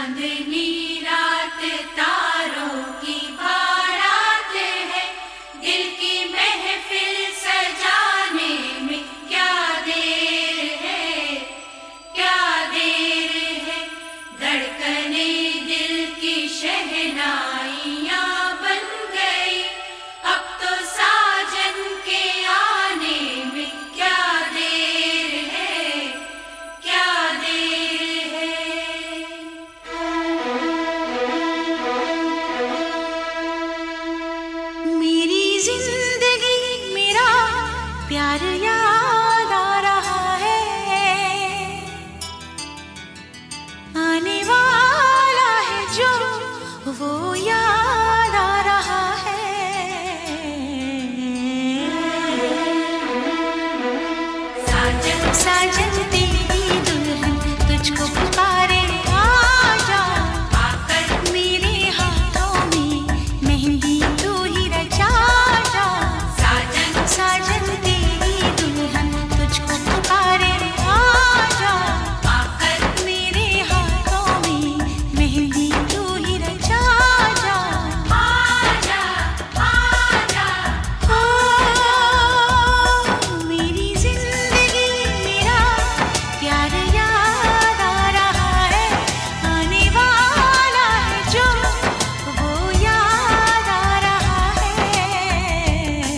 चांदनी रात तारों की बारात है, दिल की महफिल सजाने में क्या देर है, क्या देर है। धड़कने दिल की शहनाइयाँ बन गई, अब तो साजन के आने में क्या देर है, क्या देर है। मेरी जिंदगी मेरा प्यार याद आ रहा है, आने वाला है जो वो याद आ रहा है। साजन साजन तेरी दुल्हन तुझको पुकारे, आजा आकर मेरे हाथों में मेहंदी तू ही रचा जा। साजन साजन तेरी दुल्हन तुझको पुकारे, आजा आकर मेरे हाथों में मेहंदी तू ही रचा जा। आजा आजा ओ मेरी जिंदगी मेरा प्यार याद आ रहा है, आने वाला है जो वो याद आ रहा है।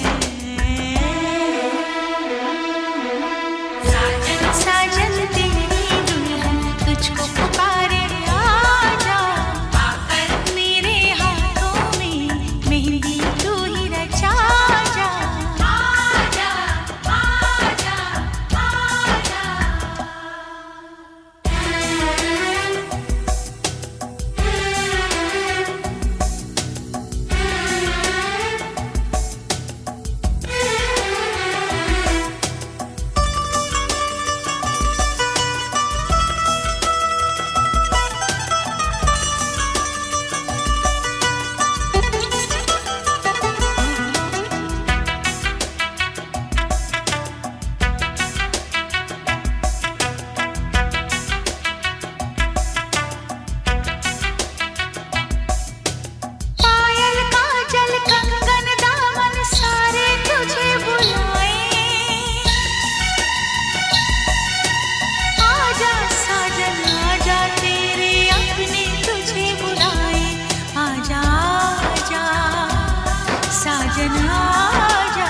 साजन साजन तेरी दुल्हन तुझको पुकारे, आजा आकर मेरे हाथों में मेहंदी तू ही रचा जा। आजा आजा आजा। पायल काजल कंगन दामन सारे तुझे बुलाए, आजा साजन आजा तेरे अपने तुझे बुलाए। आजा आजा साजन आजा।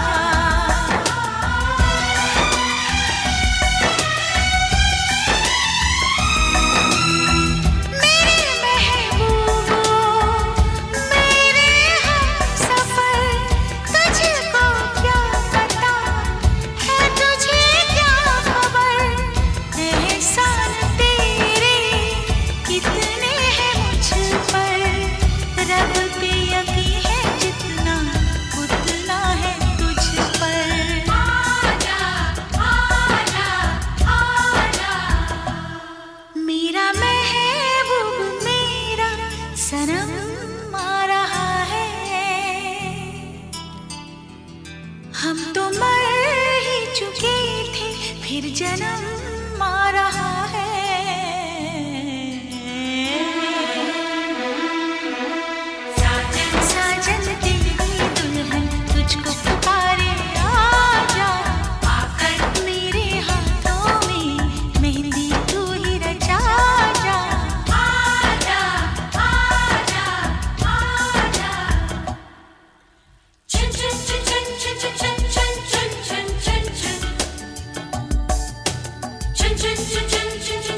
मेरे महबूबो मेरे हमसफर, तुझको क्या पता है, तुझे क्या खबर, एहसान तेरे कितने हैं मुझ पर। रब पे यकीन है जितना, उतना है तुझ पर। आजा आजा आजा। मेरा महबूब मेरा सनम आ रहा है, हम तो मर ही चुके थे फिर जन्म आ रहा है। साजन साजन तेरी दुल्हन तुझको पुकारे, आजा आकर मेरे हाथों में मेहंदी तू ही रचा जा। आजा आजा आजा। चुन चुन चुन चुन चुन चुन चुन चुन चुन चुन चुन चुन चुन चुन चुन चुन चुन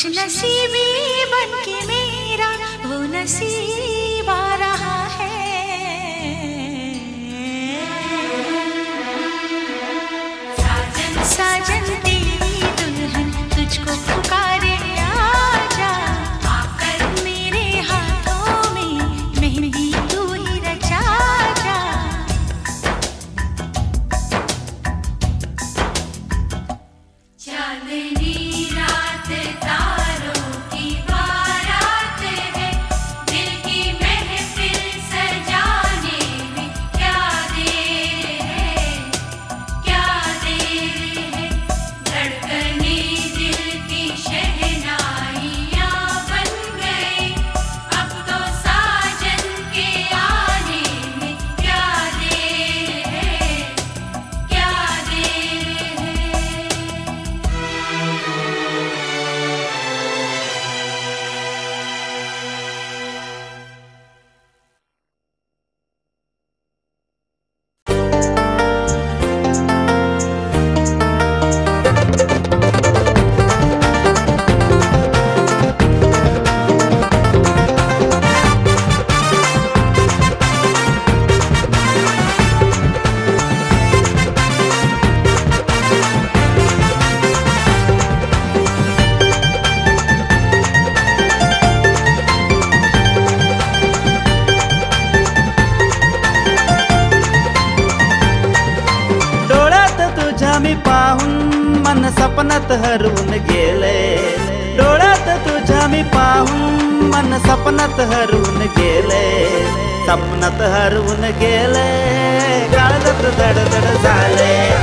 नसीबी बन के मेरा वो नसीब आ रहा है। साजन साजन तेरी दुल्हन तुझको पुकारे, आजा आकर मेरे हाथों में मेहंदी तू ही रचा जा। चांदनी रात तारों की बारात है, दिल की महफिल सजाने में क्या देर है, क्या देर है। धड़कने दिल की शहनाइयाँ बन गई, अब तो साजन के आने में क्या देर है, क्या देर है। डोळ्यात तुझ्या मी पाहून मन सपनात हरवून गेले, डोळ्यात तुझ्या मी पाहून मन सपनात हरवून गेले, सपनात हरवून गेले, काळजात धडधड झाले।